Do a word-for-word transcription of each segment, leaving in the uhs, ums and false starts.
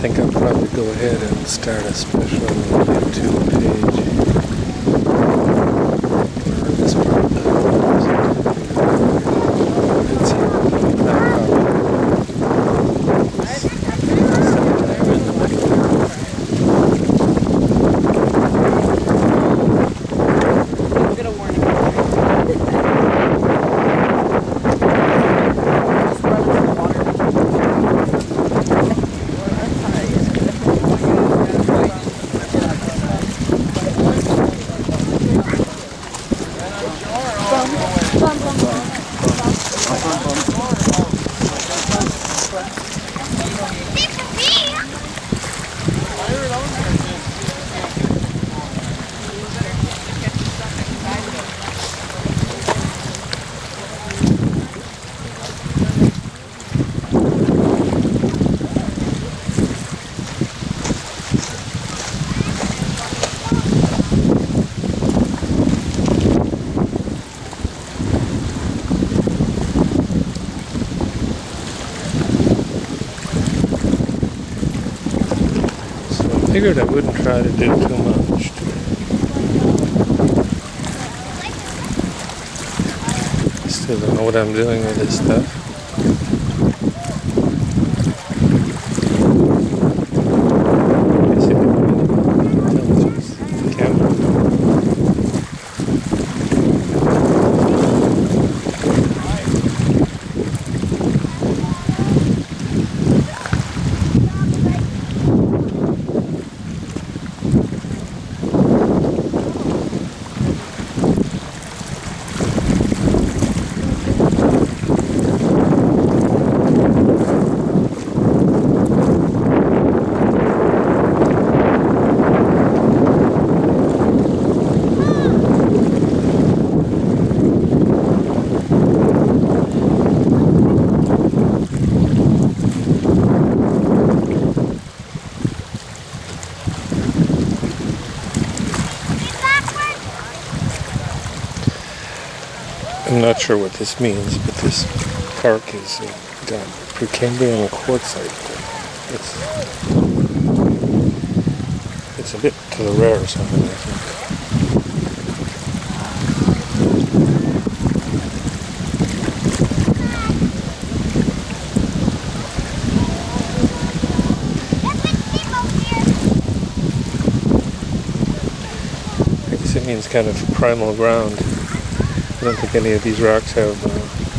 think I'll probably go ahead and start a special YouTube page for this part of the it's here. Sometime in the middle. We'll get a warning. I figured I wouldn't try to do too much today. Still don't know what I'm doing with this stuff. I guess you can intelligence the camera. I'm not sure what this means, but this park is uh, got Precambrian quartzite. It's it's a bit to the rare something, I think. I guess it means kind of primal ground. I don't think any of these rocks have uh,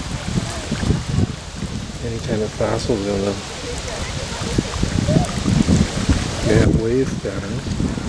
any kind of fossils in them. They have wave patterns.